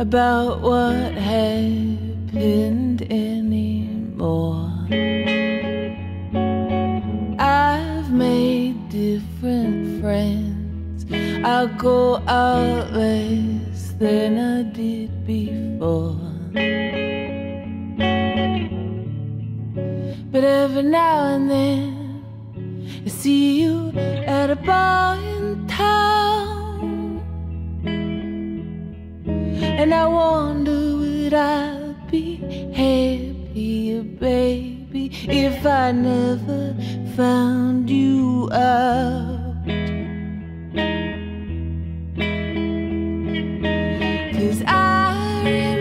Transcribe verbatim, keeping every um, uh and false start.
about what happened anymore. I've made different friends. I go out less than I did before. But every now and then I see you at a bar in town, and I wonder, would I be happier, baby, if I never found you out? 'Cause I remember